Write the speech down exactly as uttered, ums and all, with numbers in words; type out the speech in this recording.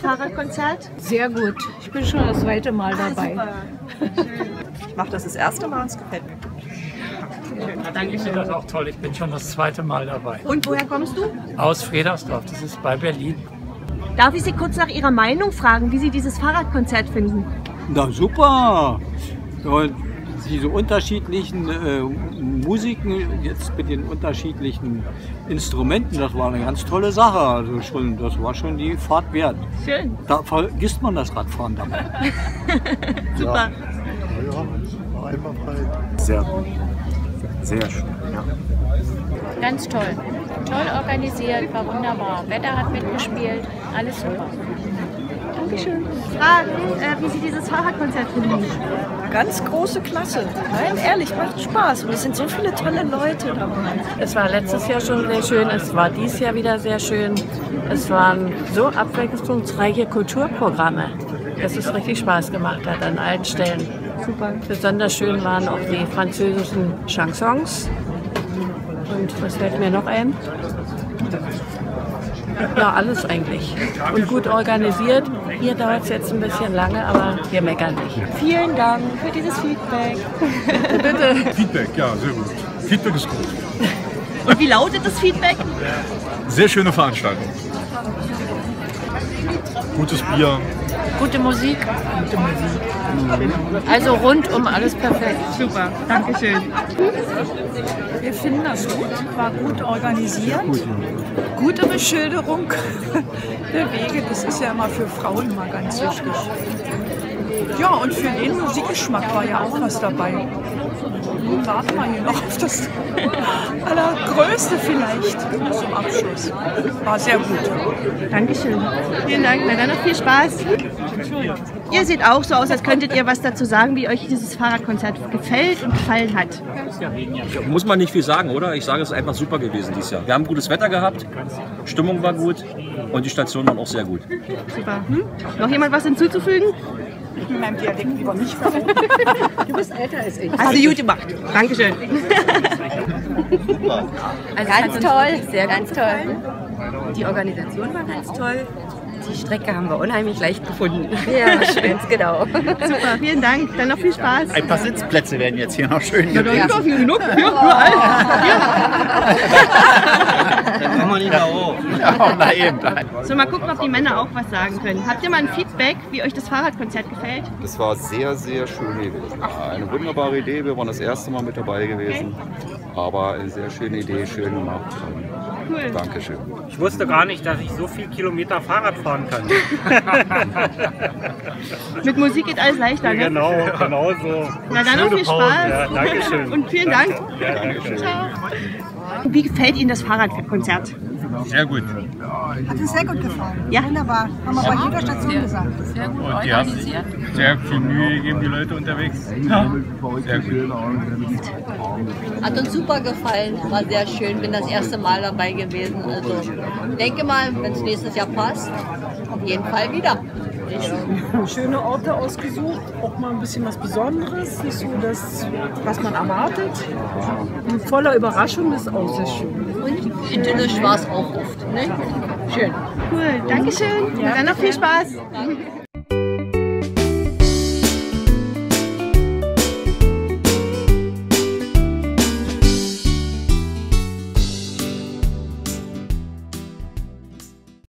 Fahrradkonzert? Sehr gut. Ich bin schon das zweite Mal dabei. Ah, Ich mache das das erste Mal und es gefällt mir. Danke, ich finde das auch toll. Ich bin schon das zweite Mal dabei. Und woher kommst du? Aus Fredersdorf, das ist bei Berlin. Darf ich Sie kurz nach Ihrer Meinung fragen, wie Sie dieses Fahrradkonzert finden? Na super! Und diese unterschiedlichen äh, Musiken, jetzt mit den unterschiedlichen Instrumenten, das war eine ganz tolle Sache. Also schon, das war schon die Fahrt wert. Schön. Da vergisst man das Radfahren dabei. Super. Ja, einwandfrei. Sehr, sehr schön. Ja. Ganz toll. Toll organisiert, war wunderbar. Wetter hat mitgespielt, alles super. Dankeschön. Fragen, äh, wie Sie dieses Fahrradkonzert finden? Ganz große Klasse. Nein, ehrlich, macht Spaß. Und es sind so viele tolle Leute dabei. Es war letztes Jahr schon sehr schön, es war dieses Jahr wieder sehr schön. Es waren so abwechslungsreiche Kulturprogramme, dass es richtig Spaß gemacht hat an allen Stellen. Super. Besonders schön waren auch die französischen Chansons. Und was fällt mir noch ein? Ja, alles eigentlich. Und gut organisiert. Hier dauert es jetzt ein bisschen lange, aber wir meckern nicht. Vielen Dank für dieses Feedback. Bitte. Feedback, ja, sehr gut. Feedback ist gut. Und wie lautet das Feedback? Sehr schöne Veranstaltung. Gutes Bier. Gute Musik. Gute Musik. Also rundum alles perfekt. Super, Dankeschön. Wir finden das gut, war gut organisiert, gute Beschilderung der Wege, das ist ja immer für Frauen mal ganz wichtig. Ja, und für den Musikgeschmack war ja auch was dabei. Nun warten wir hier noch auf das Allergrößte vielleicht zum Abschluss. War sehr gut. Dankeschön. Vielen Dank, na dann noch viel Spaß. Ihr seht auch so aus, als könntet ihr was dazu sagen, wie euch dieses Fahrradkonzert gefällt und gefallen hat. Muss man nicht viel sagen, oder? Ich sage, es ist einfach super gewesen dieses Jahr. Wir haben gutes Wetter gehabt, Stimmung war gut und die Stationen waren auch sehr gut. Super. Hm? Noch jemand was hinzuzufügen? Mit meinem Dialekt lieber nicht. Du bist älter als ich. Hast du gut gemacht. Dankeschön. Also ganz toll, sehr ganz toll. Die Organisation war ganz toll. Die Strecke haben wir unheimlich leicht gefunden. Ja, schön, genau. Super, vielen Dank. Dann noch viel Spaß. Ein paar Sitzplätze werden jetzt hier noch schön Ja, gewählt. da ist genug. Ja, überall. Dann kommen wir nicht mehr hoch. Ja, na eben. So, mal gucken, ob die Männer auch was sagen können. Habt ihr mal ein Feedback, wie euch das Fahrradkonzert gefällt? Das war sehr, sehr schön gewesen. Eine wunderbare Idee, wir waren das erste Mal mit dabei gewesen. Aber eine sehr schöne Idee, schön gemacht. Cool. Dankeschön. Ich wusste gar nicht, dass ich so viel Kilometer Fahrrad fahren kann. Mit Musik geht alles leichter, ne? Genau, genau so. Na dann noch viel Spaß. Ja, danke schön. Und vielen Dank. Ja, danke schön. Ciao. Wie gefällt Ihnen das Fahrradkonzert? Sehr gut. Hat uns sehr gut gefallen. Ja. Wunderbar. Haben wir bei jeder Station gesagt. Sehr gut Und die haben organisiert. sehr viel Mühe gegeben, die Leute unterwegs. Ja, sehr gut. Hat uns super gefallen, war sehr schön, bin das erste Mal dabei gewesen. Also denke mal, wenn es nächstes Jahr passt, auf jeden Fall wieder. Schöne Orte ausgesucht, auch mal ein bisschen was Besonderes, nicht so das, was man erwartet. Und voller Überraschung ist auch sehr schön. Und idyllisch war es auch oft. Ne? Schön. Cool, Dankeschön. Und dann noch viel Spaß.